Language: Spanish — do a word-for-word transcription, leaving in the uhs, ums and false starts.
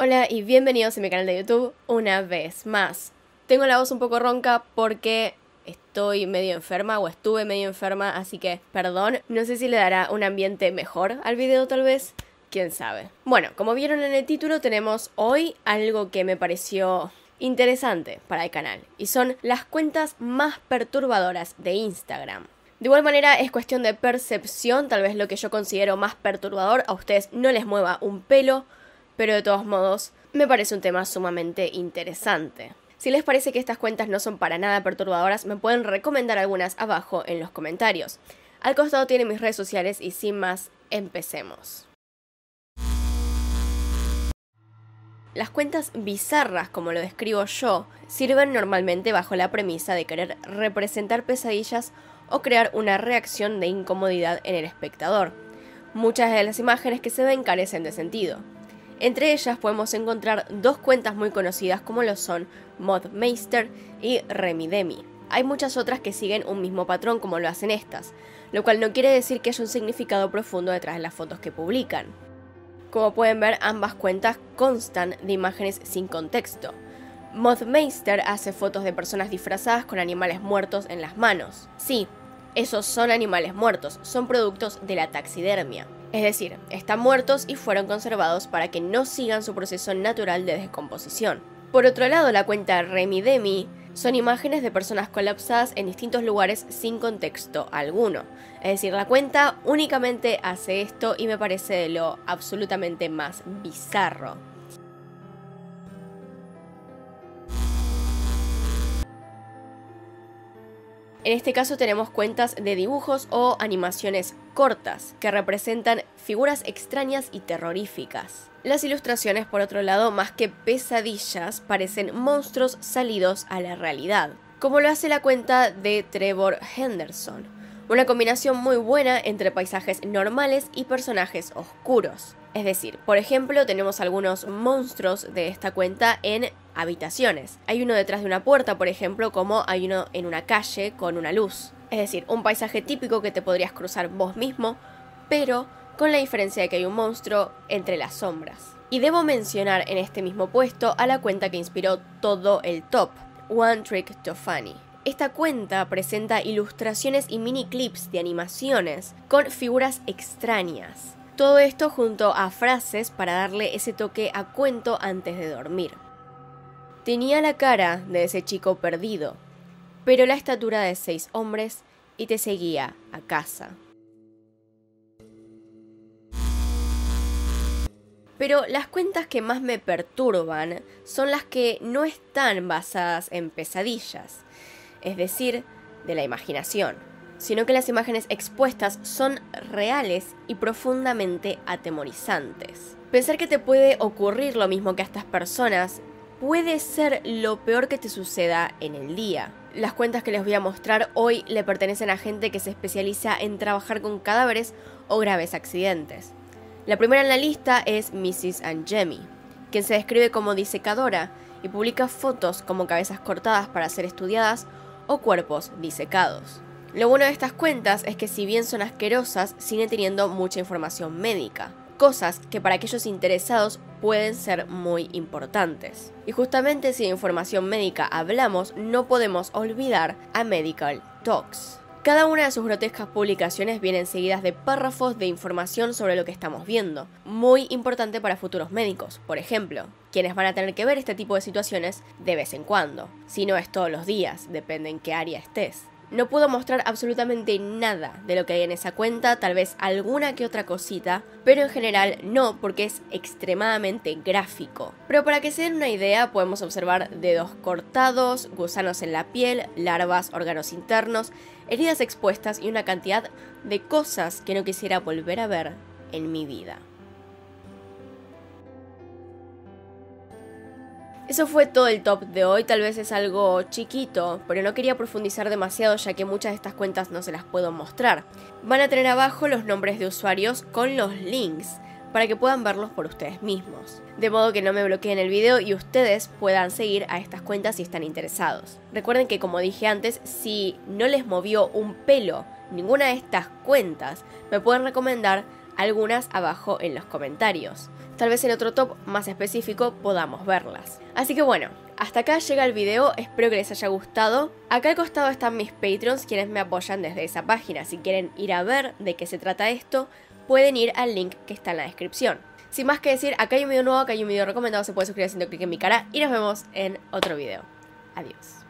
Hola y bienvenidos a mi canal de YouTube una vez más. Tengo la voz un poco ronca porque estoy medio enferma o estuve medio enferma, así que perdón. No sé si le dará un ambiente mejor al video tal vez, quién sabe. Bueno, como vieron en el título tenemos hoy algo que me pareció interesante para el canal y son las cuentas más perturbadoras de Instagram. De igual manera es cuestión de percepción, tal vez lo que yo considero más perturbador a ustedes no les mueva un pelo, pero de todos modos me parece un tema sumamente interesante. Si les parece que estas cuentas no son para nada perturbadoras, me pueden recomendar algunas abajo en los comentarios. Al costado tienen mis redes sociales y sin más, empecemos. Las cuentas bizarras, como lo describo yo, sirven normalmente bajo la premisa de querer representar pesadillas o crear una reacción de incomodidad en el espectador. Muchas de las imágenes que se ven carecen de sentido. Entre ellas podemos encontrar dos cuentas muy conocidas como lo son Modmeister y Remidemi. Hay muchas otras que siguen un mismo patrón como lo hacen estas, lo cual no quiere decir que haya un significado profundo detrás de las fotos que publican. Como pueden ver, ambas cuentas constan de imágenes sin contexto. Modmeister hace fotos de personas disfrazadas con animales muertos en las manos. Sí, esos son animales muertos, son productos de la taxidermia. Es decir, están muertos y fueron conservados para que no sigan su proceso natural de descomposición. Por otro lado, la cuenta Remidemi son imágenes de personas colapsadas en distintos lugares sin contexto alguno. Es decir, la cuenta únicamente hace esto y me parece de lo absolutamente más bizarro. En este caso tenemos cuentas de dibujos o animaciones cortas, que representan figuras extrañas y terroríficas. Las ilustraciones, por otro lado, más que pesadillas, parecen monstruos salidos a la realidad, como lo hace la cuenta de Trevor Henderson. Una combinación muy buena entre paisajes normales y personajes oscuros. Es decir, por ejemplo, tenemos algunos monstruos de esta cuenta en habitaciones. Hay uno detrás de una puerta, por ejemplo, como hay uno en una calle con una luz. Es decir, un paisaje típico que te podrías cruzar vos mismo, pero con la diferencia de que hay un monstruo entre las sombras. Y debo mencionar en este mismo puesto a la cuenta que inspiró todo el top, One Trick to Funny. Esta cuenta presenta ilustraciones y mini clips de animaciones con figuras extrañas. Todo esto junto a frases para darle ese toque a cuento antes de dormir. Tenía la cara de ese chico perdido, pero la estatura de seis hombres y te seguía a casa. Pero las cuentas que más me perturban son las que no están basadas en pesadillas, es decir, de la imaginación, sino que las imágenes expuestas son reales y profundamente atemorizantes. Pensar que te puede ocurrir lo mismo que a estas personas puede ser lo peor que te suceda en el día. Las cuentas que les voy a mostrar hoy le pertenecen a gente que se especializa en trabajar con cadáveres o graves accidentes. La primera en la lista es missus Angemi, quien se describe como disecadora y publica fotos como cabezas cortadas para ser estudiadas o cuerpos disecados. Lo bueno de estas cuentas es que si bien son asquerosas, siguen teniendo mucha información médica, cosas que para aquellos interesados pueden ser muy importantes. Y justamente si de información médica hablamos, no podemos olvidar a Medical Talks. Cada una de sus grotescas publicaciones vienen seguidas de párrafos de información sobre lo que estamos viendo, muy importante para futuros médicos, por ejemplo, quienes van a tener que ver este tipo de situaciones de vez en cuando, si no es todos los días, depende en qué área estés. No puedo mostrar absolutamente nada de lo que hay en esa cuenta, tal vez alguna que otra cosita, pero en general no, porque es extremadamente gráfico. Pero para que se den una idea, podemos observar dedos cortados, gusanos en la piel, larvas, órganos internos, heridas expuestas y una cantidad de cosas que no quisiera volver a ver en mi vida. Eso fue todo el top de hoy, tal vez es algo chiquito, pero no quería profundizar demasiado ya que muchas de estas cuentas no se las puedo mostrar. Van a tener abajo los nombres de usuarios con los links para que puedan verlos por ustedes mismos. De modo que no me bloqueen el video y ustedes puedan seguir a estas cuentas si están interesados. Recuerden que como dije antes, si no les movió un pelo ninguna de estas cuentas, me pueden recomendar algunas abajo en los comentarios. tal vez en otro top más específico podamos verlas. Así que bueno, hasta acá llega el video, espero que les haya gustado. Acá al costado están mis Patreons, quienes me apoyan desde esa página. Si quieren ir a ver de qué se trata esto, pueden ir al link que está en la descripción. Sin más que decir, acá hay un video nuevo, acá hay un video recomendado, se puede suscribir haciendo clic en mi cara y nos vemos en otro video. Adiós.